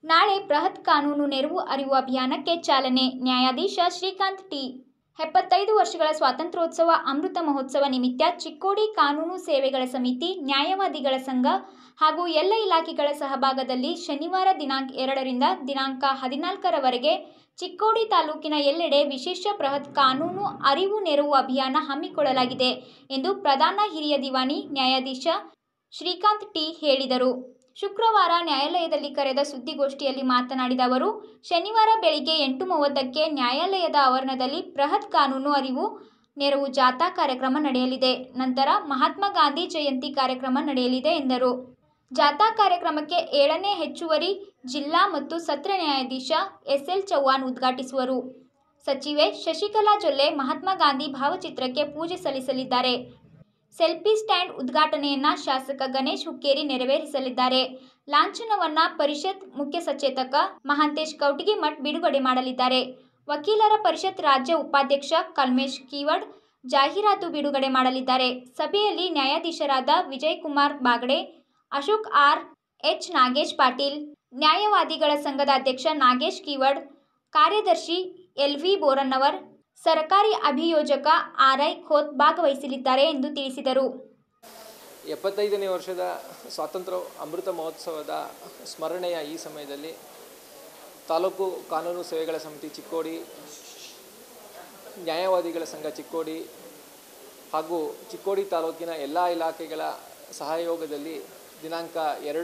ನಾಳೆ ಬೃಹತ್ ಕಾನೂನು ನೆರವು ಅರಿವು ಅಭಿಯಾನಕ್ಕೆ ಚಾಲನೆ. ನ್ಯಾಯಾಧೀಶ ಶ್ರೀಕಾಂತ್ ಟಿ. 75 ವರ್ಷಗಳ ಸ್ವಾತಂತ್ರ್ಯೋತ್ಸವ ಅಮೃತ ಮಹೋತ್ಸವ ನಿಮಿತ್ತ ಚಿಕ್ಕೋಡಿ ಕಾನೂನು ಸೇವೆಗಳ ಸಮಿತಿ, ನ್ಯಾಯವಾದಿಗಳ ಸಂಘ ಹಾಗೂ ಎಲ್ಲ ಇಲಾಖೆಗಳ ಸಹಭಾಗದಲ್ಲಿ ಶನಿವಾರ ದಿನಾಂಕ 2ರಿಂದ ದಿನಾಂಕ 14ರವರೆಗೆ ಚಿಕ್ಕೋಡಿ ತಾಲೂಕಿನ ಎಲ್ಲೆಡೆ ವಿಶೇಷ ಬೃಹತ್ ಕಾನೂನು ಅರಿವು ನೆರವು ಅಭಿಯಾನ ಹಮ್ಮಿಕೊಳ್ಳಲಾಗಿದೆ ಎಂದು ಪ್ರಧಾನ ಹಿರಿಯ ದಿವಾಣಿ ನ್ಯಾಯಾಧೀಶ ಶ್ರೀಕಾಂತ್ ಟಿ ಹೇಳಿದರು. ಶುಕ್ರವಾರ ನ್ಯಾಯಾಲಯದಲ್ಲಿ ಕರೆದ ಸುದ್ದಿಗೋಷ್ಠಿಯಲ್ಲಿ ಮಾತನಾಡಿದ ಅವರು, ಶನಿವಾರ ಬೆಳಿಗ್ಗೆ 8:30ಕ್ಕೆ ನ್ಯಾಯಾಲಯದ ಆವರಣದಲ್ಲಿ ಬೃಹತ್ ಕಾನೂನು ಅರಿವು ನೆರವು ಜಾಥಾ ಕಾರ್ಯಕ್ರಮ ನಡೆಯಲಿದೆ. ನಂತರ ಮಹಾತ್ಮ ಗಾಂಧಿ ಜಯಂತಿ ಕಾರ್ಯಕ್ರಮ ನಡೆಯಲಿದೆ ಎಂದರು. ಜಾಥಾ ಕಾರ್ಯಕ್ರಮಕ್ಕೆ 7ನೇ ಹೆಚ್ಚುವರಿ ಜಿಲ್ಲಾ ಮತ್ತು ಸತ್ರ ನ್ಯಾಯಾಧೀಶ ಎಸ್.ಎಲ್. ಚೌಹಾಣ್ ಉದ್ಘಾಟಿಸುವರು. ಸಚಿವೆ ಶಶಿಕಲಾ ಜೊಲ್ಲೆ ಮಹಾತ್ಮ ಗಾಂಧಿ ಭಾವಚಿತ್ರಕ್ಕೆ ಪೂಜೆ ಸಲ್ಲಿಸಲಿದ್ದಾರೆ. ಸೆಲ್ಫಿ ಸ್ಟ್ಯಾಂಡ್ ಉದ್ಘಾಟನೆಯನ್ನು ಶಾಸಕ ಗಣೇಶ್ ಹುಕ್ಕೇರಿ ನೆರವೇರಿಸಲಿದ್ದಾರೆ. ಲಾಂಛನವನ್ನು ಪರಿಷತ್ ಮುಖ್ಯ ಸಚೇತಕ ಮಹಾಂತೇಶ್ ಕೌಟಗಿಮಠ್ ಬಿಡುಗಡೆ ಮಾಡಲಿದ್ದಾರೆ. ವಕೀಲರ ಪರಿಷತ್ ರಾಜ್ಯ ಉಪಾಧ್ಯಕ್ಷ ಕಲ್ಮೇಶ್ ಕೀವಡ್ ಜಾಹೀರಾತು ಬಿಡುಗಡೆ ಮಾಡಲಿದ್ದಾರೆ. ಸಭೆಯಲ್ಲಿ ನ್ಯಾಯಾಧೀಶರಾದ ವಿಜಯಕುಮಾರ್ ಬಾಗಡೆ, ಅಶೋಕ್ ಆರ್. ಎಚ್. ನಾಗೇಶ್ ಪಾಟೀಲ್, ನ್ಯಾಯವಾದಿಗಳ ಸಂಘದ ಅಧ್ಯಕ್ಷ ನಾಗೇಶ್ ಕೀವಡ್, ಕಾರ್ಯದರ್ಶಿ ಎಲ್. ವಿ. ಬೋರನ್ನವರ್, ಸರ್ಕಾರಿ ಅಭಿಯೋಜಕ ಆರ್.ಐ. ಖೋತ್ ಭಾಗವಹಿಸಲಿದ್ದಾರೆ ಎಂದು ತಿಳಿಸಿದರು. 75ನೇ ವರ್ಷದ ಸ್ವಾತಂತ್ರ್ಯ ಅಮೃತ ಮಹೋತ್ಸವದ ಸ್ಮರಣೆಯ ಈ ಸಮಯದಲ್ಲಿ ತಾಲೂಕು ಕಾನೂನು ಸೇವೆಗಳ ಸಮಿತಿ ಚಿಕ್ಕೋಡಿ, ನ್ಯಾಯವಾದಿಗಳ ಸಂಘ ಚಿಕ್ಕೋಡಿ ಹಾಗೂ ಚಿಕ್ಕೋಡಿ ತಾಲೂಕಿನ ಎಲ್ಲ ಇಲಾಖೆಗಳ ಸಹಯೋಗದಲ್ಲಿ ದಿನಾಂಕ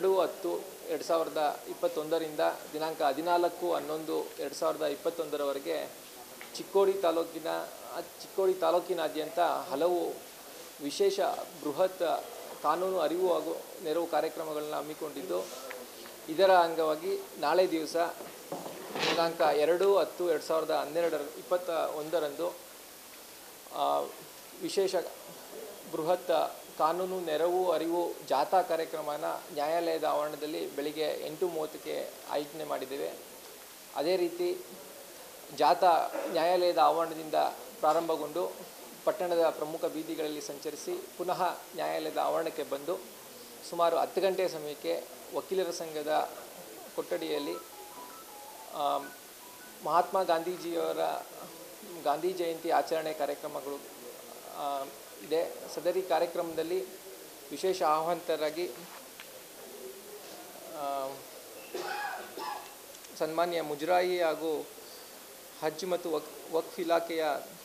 2/10/2021ರಿಂದ ದಿನಾಂಕ 14/11/2021ರವರೆಗೆ ಚಿಕ್ಕೋಡಿ ತಾಲೂಕಿನಾದ್ಯಂತ ಹಲವು ವಿಶೇಷ ಬೃಹತ್ ಕಾನೂನು ಅರಿವು ಹಾಗೂ ನೆರವು ಕಾರ್ಯಕ್ರಮಗಳನ್ನು ಹಮ್ಮಿಕೊಂಡಿದ್ದು, ಇದರ ಅಂಗವಾಗಿ ನಾಳೆ ದಿವಸ ದಿನಾಂಕ 2/10/2021ರಂದು ವಿಶೇಷ ಬೃಹತ್ ಕಾನೂನು ನೆರವು ಅರಿವು ಜಾಥಾ ಕಾರ್ಯಕ್ರಮನ ನ್ಯಾಯಾಲಯದ ಆವರಣದಲ್ಲಿ ಬೆಳಿಗ್ಗೆ 8:30ಕ್ಕೆ ಆಯೋಜನೆ ಮಾಡಿದ್ದೇವೆ. ಅದೇ ರೀತಿ ಜಾಥಾ ನ್ಯಾಯಾಲಯದ ಆವರಣದಿಂದ ಪ್ರಾರಂಭಗೊಂಡು ಪಟ್ಟಣದ ಪ್ರಮುಖ ಬೀದಿಗಳಲ್ಲಿ ಸಂಚರಿಸಿ ಪುನಃ ನ್ಯಾಯಾಲಯದ ಆವರಣಕ್ಕೆ ಬಂದು ಸುಮಾರು 10 ಗಂಟೆಯ ಸಮಯಕ್ಕೆ ವಕೀಲರ ಸಂಘದ ಕೊಠಡಿಯಲ್ಲಿ ಮಹಾತ್ಮ ಗಾಂಧೀಜಿಯವರ ಗಾಂಧಿ ಜಯಂತಿ ಆಚರಣೆ ಕಾರ್ಯಕ್ರಮಗಳು ಇದೆ. ಸದರಿ ಕಾರ್ಯಕ್ರಮದಲ್ಲಿ ವಿಶೇಷ ಆಹ್ವಾನಿತರಾಗಿ ಸನ್ಮಾನ್ಯ ಮುಜರಾಯಿ ಹಾಗೂ ಹಜ್ ಮತ್ತು ವಕ್ಫ್ ಇಲಾಖೆಯ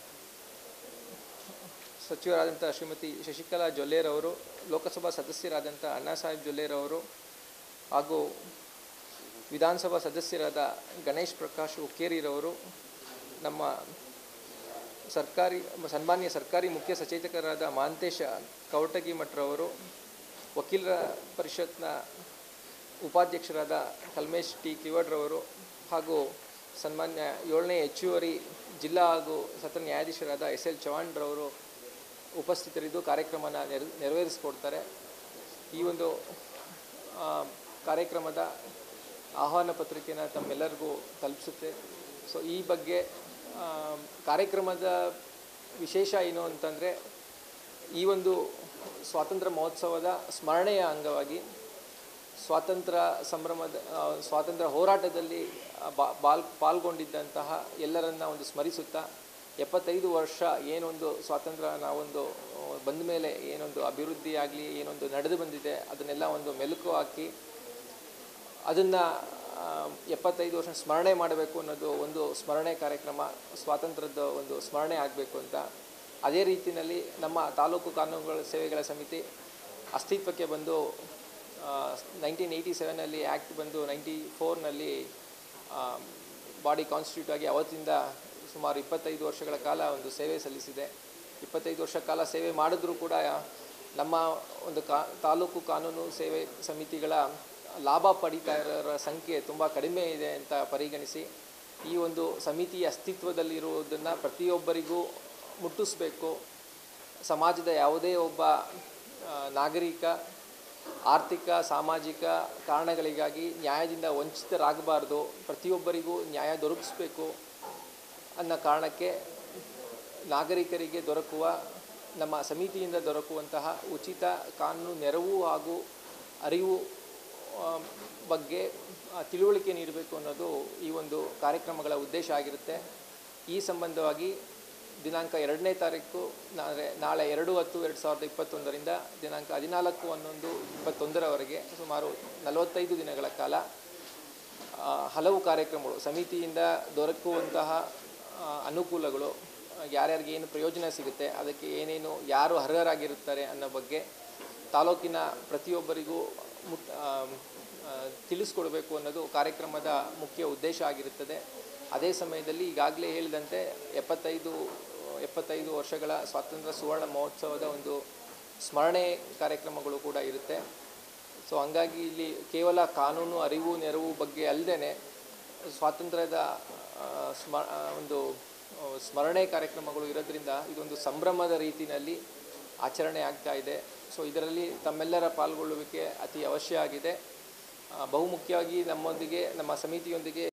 ಸಚಿವರಾದಂಥ ಶ್ರೀಮತಿ ಶಶಿಕಲಾ ಜೊಲ್ಲೆರವರು, ಲೋಕಸಭಾ ಸದಸ್ಯರಾದಂಥ ಅಣ್ಣಾಸಾಹೇಬ್ ಜೊಲ್ಲೆರವರು ಹಾಗೂ ವಿಧಾನಸಭಾ ಸದಸ್ಯರಾದ ಗಣೇಶ್ ಪ್ರಕಾಶ್ ಹುಕ್ಕೇರಿರವರು, ನಮ್ಮ ಸನ್ಮಾನ್ಯ ಸರ್ಕಾರಿ ಮುಖ್ಯ ಸಚೇತಕರಾದ ಮಹಾಂತೇಶ ಕೌಟಗಿಮಠ್ರವರು, ವಕೀಲರ ಪರಿಷತ್ನ ಉಪಾಧ್ಯಕ್ಷರಾದ ಕಲ್ಮೇಶ್ ಟಿ. ಕಿವಡ್ರವರು ಹಾಗೂ ಸನ್ಮಾನ್ಯ 7ನೇ ಹೆಚ್ಚುವರಿ ಜಿಲ್ಲಾ ಹಾಗೂ ಸತ್ರ ನ್ಯಾಯಾಧೀಶರಾದ ಎಸ್.ಎಲ್. ಚೌಹಾಣ್ರವರು ಉಪಸ್ಥಿತರಿದ್ದು ಕಾರ್ಯಕ್ರಮನ ನೆರವೇರಿಸಿಕೊಡ್ತಾರೆ. ಈ ಒಂದು ಕಾರ್ಯಕ್ರಮದ ಆಹ್ವಾನ ಪತ್ರಿಕೆಯನ್ನು ತಮ್ಮೆಲ್ಲರಿಗೂ ತಲುಪಿಸುತ್ತೆ. ಸೊ ಈ ಬಗ್ಗೆ ಕಾರ್ಯಕ್ರಮದ ವಿಶೇಷ ಏನು ಅಂತಂದರೆ, ಈ ಒಂದು ಸ್ವಾತಂತ್ರ್ಯ ಮಹೋತ್ಸವದ ಸ್ಮರಣೆಯ ಅಂಗವಾಗಿ ಸ್ವಾತಂತ್ರ್ಯ ಹೋರಾಟದಲ್ಲಿ ಪಾಲ್ಗೊಂಡಿದ್ದಂತಹ ಎಲ್ಲರನ್ನ ಒಂದು ಸ್ಮರಿಸುತ್ತಾ 75 ವರ್ಷ ಏನೊಂದು ಸ್ವಾತಂತ್ರ್ಯ ನಾವೊಂದು ಬಂದ ಮೇಲೆ ಏನೊಂದು ಅಭಿವೃದ್ಧಿ ಆಗಲಿ ಏನೊಂದು ನಡೆದು ಬಂದಿದೆ ಅದನ್ನೆಲ್ಲ ಒಂದು ಮೆಲುಕು ಹಾಕಿ ಅದನ್ನು 75 ವರ್ಷ ಸ್ಮರಣೆ ಮಾಡಬೇಕು ಅನ್ನೋದು ಒಂದು ಸ್ಮರಣೆ ಕಾರ್ಯಕ್ರಮ, ಸ್ವಾತಂತ್ರ್ಯದ ಒಂದು ಸ್ಮರಣೆ ಆಗಬೇಕು ಅಂತ. ಅದೇ ರೀತಿಯಲ್ಲಿ ನಮ್ಮ ತಾಲೂಕು ಕಾನೂನುಗಳ ಸೇವೆಗಳ ಸಮಿತಿ ಅಸ್ತಿತ್ವಕ್ಕೆ ಬಂದು 1987ನಲ್ಲಿ ಆ್ಯಕ್ಟ್ ಬಂದು 94ನಲ್ಲಿ ಬಾಡಿ ಕಾನ್ಸ್ಟಿಟ್ಯೂಟ್ ಆಗಿ ಅವತ್ತಿಂದ ಸುಮಾರು 25 ವರ್ಷಗಳ ಕಾಲ ಒಂದು ಸೇವೆ ಸಲ್ಲಿಸಿದೆ. 25 ವರ್ಷ ಕಾಲ ಸೇವೆ ಮಾಡಿದ್ರೂ ಕೂಡ ನಮ್ಮ ಒಂದು ತಾಲೂಕು ಕಾನೂನು ಸೇವೆ ಸಮಿತಿಗಳ ಲಾಭ ಪಡಿತಾರರ ಸಂಖ್ಯೆ ತುಂಬ ಕಡಿಮೆ ಇದೆ ಅಂತ ಪರಿಗಣಿಸಿ ಈ ಒಂದು ಸಮಿತಿ ಅಸ್ತಿತ್ವದಲ್ಲಿರುವುದನ್ನು ಪ್ರತಿಯೊಬ್ಬರಿಗೂ ಮುಟ್ಟಿಸಬೇಕು. ಸಮಾಜದ ಯಾವುದೇ ಒಬ್ಬ ನಾಗರಿಕ ಆರ್ಥಿಕ ಸಾಮಾಜಿಕ ಕಾರಣಗಳಿಗಾಗಿ ನ್ಯಾಯದಿಂದ ವಂಚಿತರಾಗಬಾರ್ದು, ಪ್ರತಿಯೊಬ್ಬರಿಗೂ ನ್ಯಾಯ ದೊರಕಿಸಬೇಕು ಅನ್ನೋ ಕಾರಣಕ್ಕೆ ನಾಗರಿಕರಿಗೆ ದೊರಕುವ ನಮ್ಮ ಸಮಿತಿಯಿಂದ ದೊರಕುವಂತಹ ಉಚಿತ ಕಾನೂನು ನೆರವು ಹಾಗೂ ಅರಿವು ಬಗ್ಗೆ ತಿಳುವಳಿಕೆ ನೀಡಬೇಕು ಅನ್ನೋದು ಈ ಒಂದು ಕಾರ್ಯಕ್ರಮಗಳ ಉದ್ದೇಶ ಆಗಿರುತ್ತೆ. ಈ ಸಂಬಂಧವಾಗಿ ದಿನಾಂಕ 2ನೇ ತಾರೀಕು ನಾಳೆ 2/10/2021ರಿಂದ ದಿನಾಂಕ 14/11/21ರವರೆಗೆ ಸುಮಾರು 45 ದಿನಗಳ ಕಾಲ ಹಲವು ಕಾರ್ಯಕ್ರಮಗಳು, ಸಮಿತಿಯಿಂದ ದೊರಕುವಂತಹ ಅನುಕೂಲಗಳು, ಯಾರ್ಯಾರಿಗೆ ಏನು ಪ್ರಯೋಜನ ಸಿಗುತ್ತೆ, ಅದಕ್ಕೆ ಏನೇನು ಯಾರು ಅರ್ಹರಾಗಿರುತ್ತಾರೆ ಅನ್ನೋ ಬಗ್ಗೆ ತಾಲೂಕಿನ ಪ್ರತಿಯೊಬ್ಬರಿಗೂ ತಿಳಿಸ್ಕೊಡ್ಬೇಕು ಅನ್ನೋದು ಕಾರ್ಯಕ್ರಮದ ಮುಖ್ಯ ಉದ್ದೇಶ ಆಗಿರುತ್ತದೆ. ಅದೇ ಸಮಯದಲ್ಲಿ ಈಗಾಗಲೇ ಹೇಳಿದಂತೆ 75 ವರ್ಷಗಳ ಸ್ವಾತಂತ್ರ್ಯ ಸುವರ್ಣ ಮಹೋತ್ಸವದ ಒಂದು ಸ್ಮರಣೆ ಕಾರ್ಯಕ್ರಮಗಳು ಕೂಡ ಇರುತ್ತೆ. ಸೊ ಹಂಗಾಗಿ ಇಲ್ಲಿ ಕೇವಲ ಕಾನೂನು ಅರಿವು ನೆರವು ಬಗ್ಗೆ ಅಲ್ಲದೆ ಸ್ವಾತಂತ್ರ್ಯದ ಒಂದು ಸ್ಮರಣೆ ಕಾರ್ಯಕ್ರಮಗಳು ಇರೋದ್ರಿಂದ ಇದೊಂದು ಸಂಭ್ರಮದ ರೀತಿಯಲ್ಲಿ ಆಚರಣೆ ಆಗ್ತಾ ಇದೆ. ಸೊ ಇದರಲ್ಲಿ ತಮ್ಮೆಲ್ಲರ ಪಾಲ್ಗೊಳ್ಳುವಿಕೆ ಅತಿ ಅವಶ್ಯ ಆಗಿದೆ. ಬಹುಮುಖ್ಯವಾಗಿ ನಮ್ಮ ಸಮಿತಿಯೊಂದಿಗೆ